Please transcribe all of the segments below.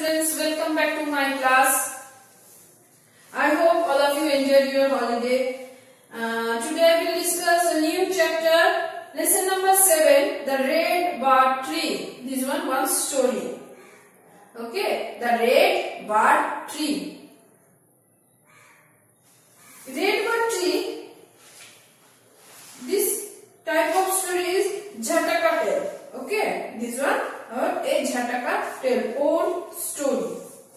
students, welcome back to my class. I hope all of you enjoyed your holiday. Today I will discuss a new chapter, lesson number 7, the red bird tree. This one story. Okay, the red bird tree. Red bird tree, this type of story is Jhataka tale. Okay, this one a Jhataka tale, old story.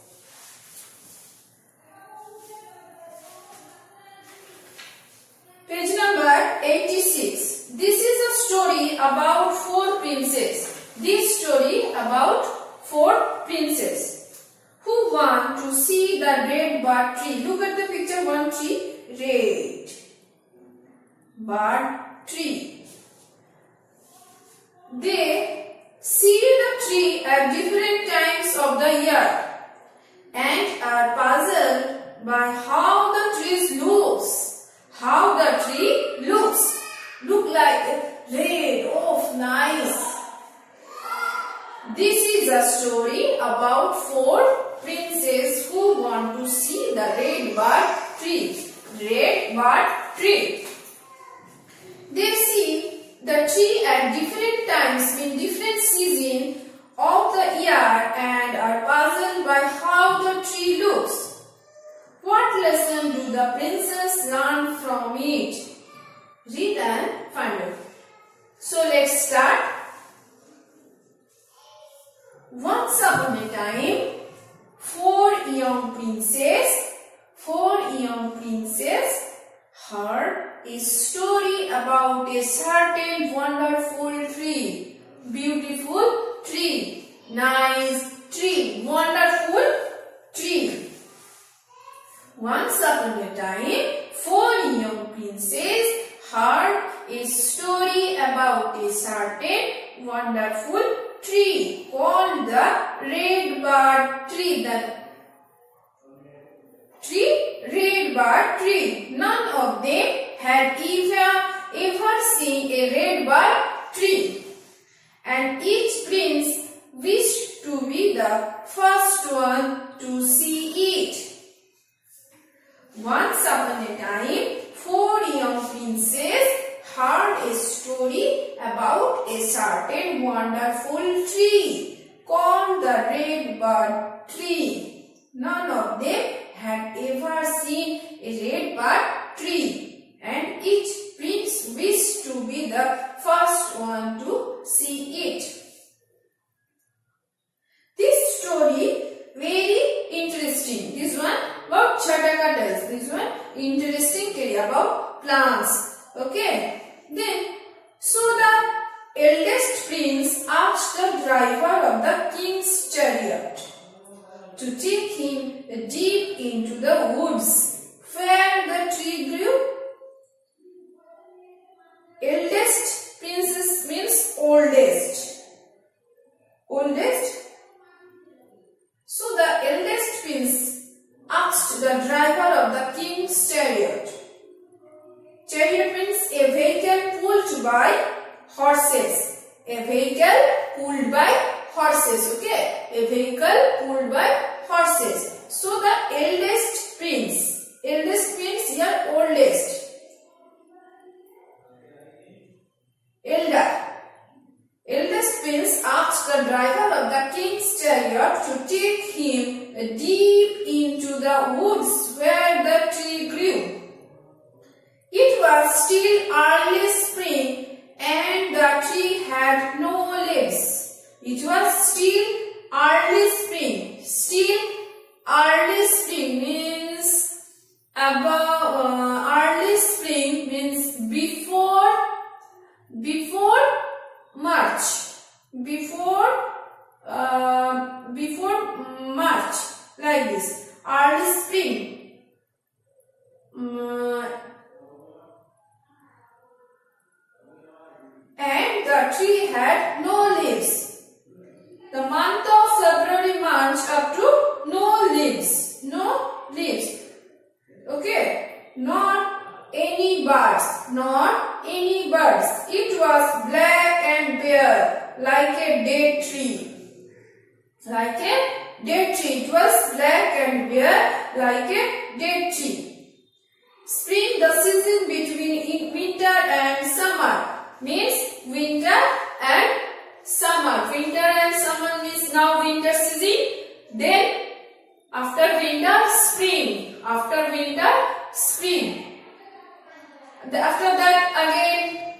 Page number 86. This is a story about 4 princes. This story about 4 princes who want to see the red bird tree. Look at the picture, one tree, red bird tree. They see the tree at different times of the year and are puzzled by how the tree looks. How the tree looks. Look like red. Oh, nice. This is a story about 4 princes who want to see the red bird tree. Red bird tree. They see the tree at different times in different seasons of the year and are puzzled by how the tree looks. What lesson do the princes learn from it? Read and find out. So let's start. Once upon a time, 4 young princes heard a story about a certain wonderful tree. Beautiful tree. Nice tree. Wonderful tree. Once upon a time, 4 young princes heard a story about a certain wonderful tree called the red bird tree. Red bird tree. None of them had ever seen a red bird tree, and each prince wished to be the first one to see it. Once upon a time, 4 young princes heard a story about a certain wonderful tree called the red bird tree. None of them had ever seen a red bird tree, and each prince wished to be the first one to see it. This story very interesting. This one about Jhataka tales. This one interesting story about plants. Okay. Then, so the eldest prince asked the driver of the king's chariot to take him deep into the woods where the tree grew. Eldest princes means oldest. Oldest. So the eldest prince asked the driver of the king's chariot. Chariot means a vehicle pulled by horses. A vehicle pulled by horses. Okay. A vehicle pulled by horses. So the eldest prince here oldest. Eldest prince asked the driver of the king's chariot to take him deep into the woods where the tree grew. It was still early spring and the tree had no leaves. It was still early spring. Still early spring means early spring means before March. Before March, like this. Early spring. And the tree had no leaves. The month of February, March up to no leaves. No leaves. Okay. Not any birds. Not any birds. It was black and bare like a dead tree. Like a dead tree. It was black and bare like a dead tree. Spring, the season between winter and summer, means winter and summer. Winter and summer means now winter season. Then after winter, spring. After winter, spring. After that again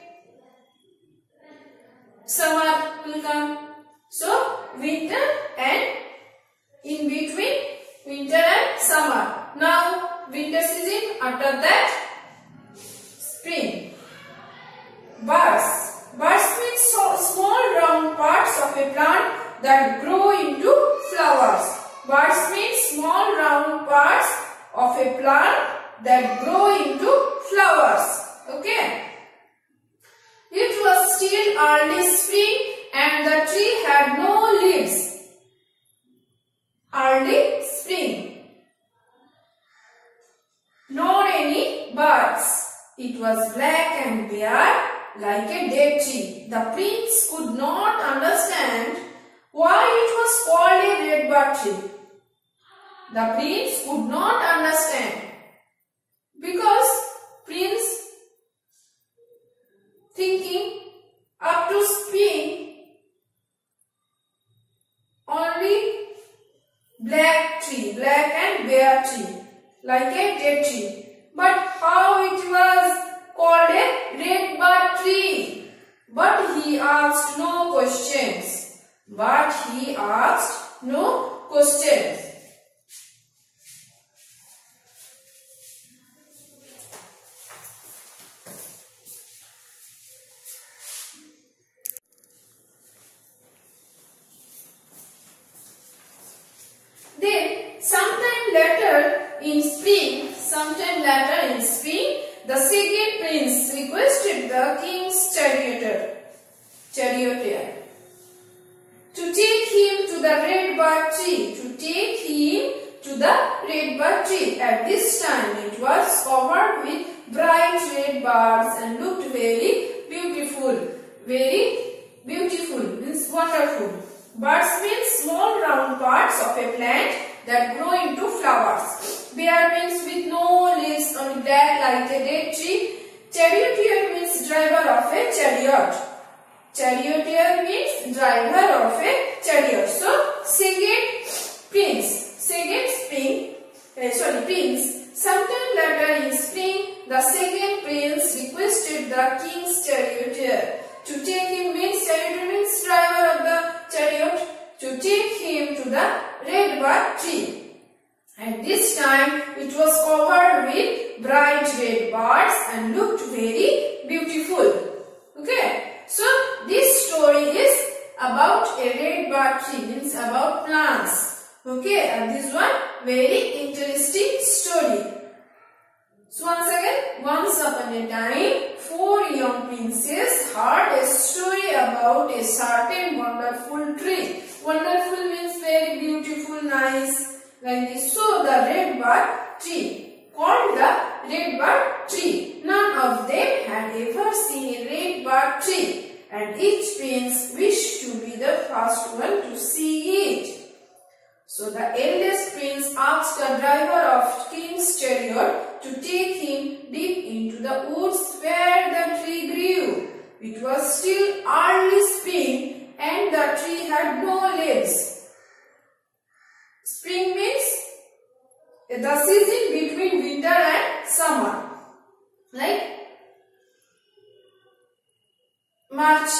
summer will come. So winter and in between winter and summer. Now winter season, after that spring. Buds. Buds means small round parts of a plant that grow into flowers. Buds means small round parts of a plant that grow into flowers. Okay. It was still early spring and the tree had no leaves. Early spring. Nor any buds. It was black and bare like a dead tree. The prince could not understand why it was called a red bud tree. The prince could not understand because prince thinking up to spring only black tree, black and bare tree, like a dead tree. But how it was called a red bud tree? But he asked no questions. But he asked no questions. Then sometime later in spring, the second prince requested the king's charioteer to take him to the red bud tree. At this time it was covered with bright red buds and looked very beautiful. Very beautiful means wonderful. Buds means small round parts of a plant that grow into flowers. Bare means with no leaves, only black like a dead tree. Charioteer means driver of a chariot. Charioteer means driver of a chariot. So prince. Sometime later in spring, the second prince requested the king's charioteer to take him, means charioteer means driver of the chariot, to take him to the red bud tree. At this time it was covered with bright red buds and looked very beautiful. Okay, so this story is about a red bud tree, means about plants. Okay, and this one very interesting story. So once again, once upon a time, 4 young princes heard a story about a certain wonderful tree. Wonderful means very beautiful, nice, like this. So the red bud tree, called the red bud tree. None of them had ever seen a red bud tree, and each prince wished to be the first one to see it. So the eldest prince asked the driver of king's chariot to take him deep into the woods where the tree grew. It was still early spring and the tree had no leaves. Spring means the season between winter and summer, like March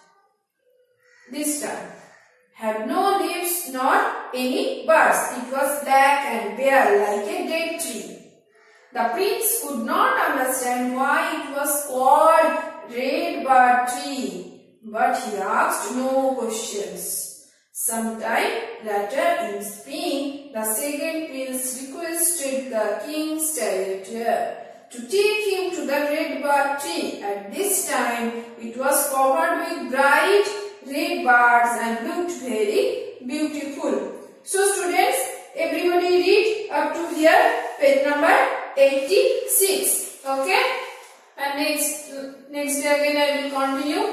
this time. Had no leaves nor any buds. It was black and bare like a dead tree. The prince could not understand why it was called red bud tree, but he asked no questions. Sometime later in spring, the second prince requested the king's charioteer to take him to the red bud tree. At this time, it was covered with bright red buds and looked very beautiful. So students, everybody read up to here, page number 86. Okay, and next day again I will continue